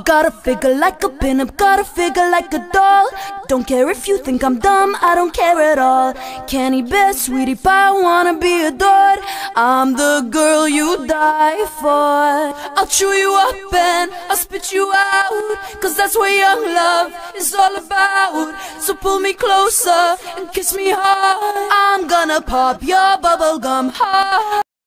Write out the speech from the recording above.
Gotta figure like a pin-up, gotta figure like a doll. Don't care if you think I'm dumb, I don't care at all. Candy bear, sweetie pie, wanna be adored. I'm the girl you die for. I'll chew you up and I'll spit you out, 'cause that's what young love is all about. So pull me closer and kiss me hard. I'm gonna pop your bubblegum heart.